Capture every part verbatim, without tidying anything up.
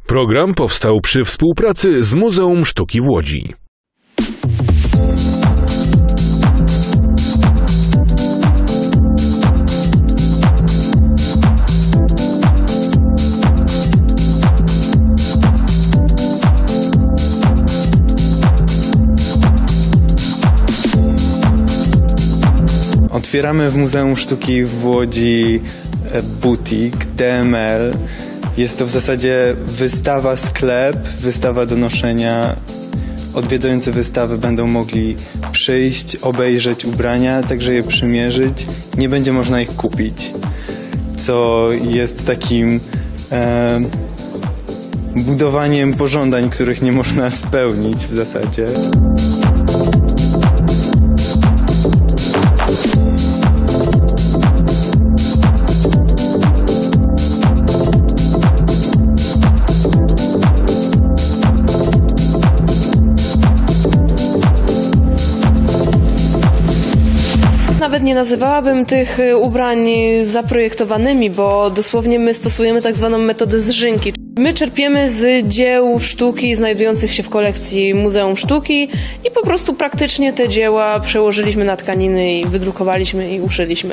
Program powstał przy współpracy z Muzeum Sztuki w Łodzi. Otwieramy w Muzeum Sztuki w Łodzi butik D M L. Jest to w zasadzie wystawa sklep, wystawa do noszenia. Odwiedzający wystawę będą mogli przyjść, obejrzeć ubrania, także je przymierzyć. Nie będzie można ich kupić, co jest takim e, budowaniem pożądań, których nie można spełnić w zasadzie. Nawet nie nazywałabym tych ubrań zaprojektowanymi, bo dosłownie my stosujemy tak zwaną metodę zżynki. My czerpiemy z dzieł sztuki znajdujących się w kolekcji Muzeum Sztuki i po prostu praktycznie te dzieła przełożyliśmy na tkaniny i wydrukowaliśmy i uszyliśmy.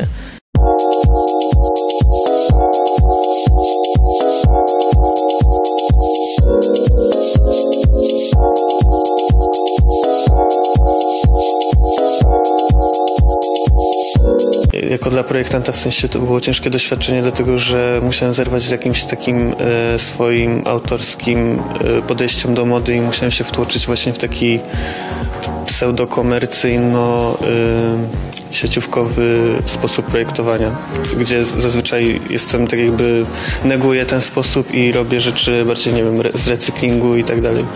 Jako dla projektanta w sensie to było ciężkie doświadczenie, dlatego że musiałem zerwać z jakimś takim e, swoim autorskim e, podejściem do mody i musiałem się wtłoczyć właśnie w taki pseudokomercyjno e, sieciówkowy sposób projektowania, gdzie zazwyczaj jestem tak jakby neguję ten sposób i robię rzeczy bardziej, nie wiem, z recyklingu i tak dalej.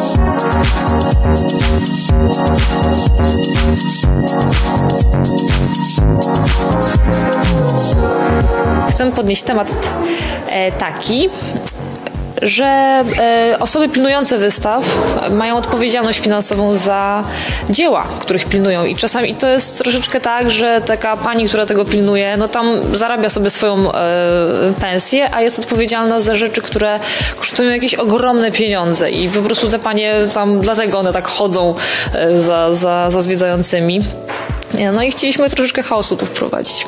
Chcę podnieść temat taki, że osoby pilnujące wystaw mają odpowiedzialność finansową za dzieła, których pilnują i czasami to jest troszeczkę tak, że taka pani, która tego pilnuje, no tam zarabia sobie swoją pensję, a jest odpowiedzialna za rzeczy, które kosztują jakieś ogromne pieniądze i po prostu te panie tam, dlatego one tak chodzą za, za, za zwiedzającymi. No i chcieliśmy troszeczkę chaosu tu wprowadzić.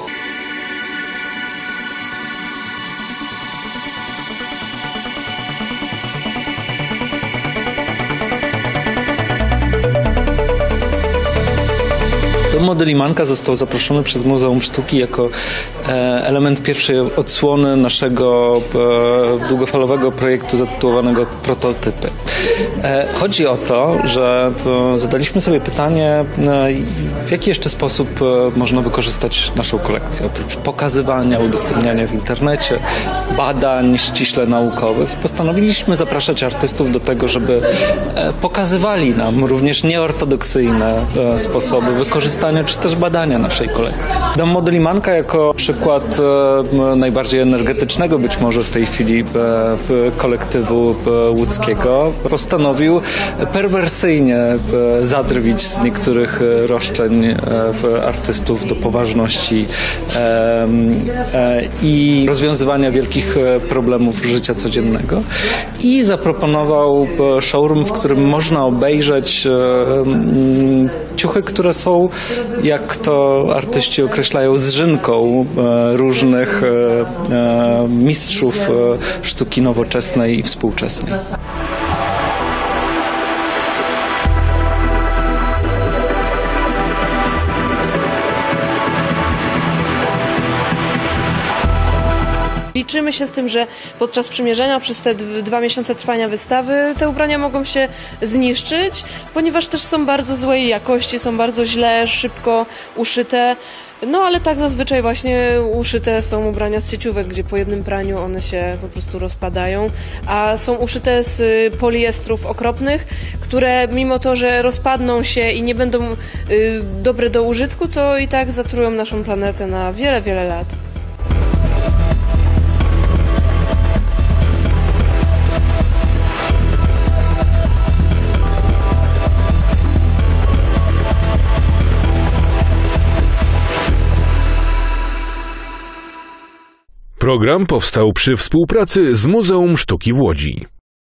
Model Limanka został zaproszony przez Muzeum Sztuki jako element pierwszej odsłony naszego długofalowego projektu zatytułowanego Prototypy. Chodzi o to, że zadaliśmy sobie pytanie, w jaki jeszcze sposób można wykorzystać naszą kolekcję. Oprócz pokazywania, udostępniania w internecie, badań ściśle naukowych. Postanowiliśmy zapraszać artystów do tego, żeby pokazywali nam również nieortodoksyjne sposoby wykorzystania czy też badania naszej kolekcji. Dom Mody Limanka jako przykład e, najbardziej energetycznego być może w tej chwili e, kolektywu e, łódzkiego postanowił perwersyjnie e, zadrwić z niektórych e, roszczeń e, artystów do poważności e, e, i rozwiązywania wielkich e, problemów życia codziennego i zaproponował e, showroom, w którym można obejrzeć e, m, ciuchy, które są, jak to artyści określają, zżynką e, różnych e, e, mistrzów e, sztuki nowoczesnej i współczesnej. Liczymy się z tym, że podczas przymierzenia przez te dwa miesiące trwania wystawy te ubrania mogą się zniszczyć, ponieważ też są bardzo złej jakości, są bardzo źle, szybko uszyte. No ale tak zazwyczaj właśnie uszyte są ubrania z sieciówek, gdzie po jednym praniu one się po prostu rozpadają, a są uszyte z poliestrów okropnych, które mimo to, że rozpadną się i nie będą y, dobre do użytku, to i tak zatrują naszą planetę na wiele, wiele lat. Program powstał przy współpracy z Muzeum Sztuki w Łodzi.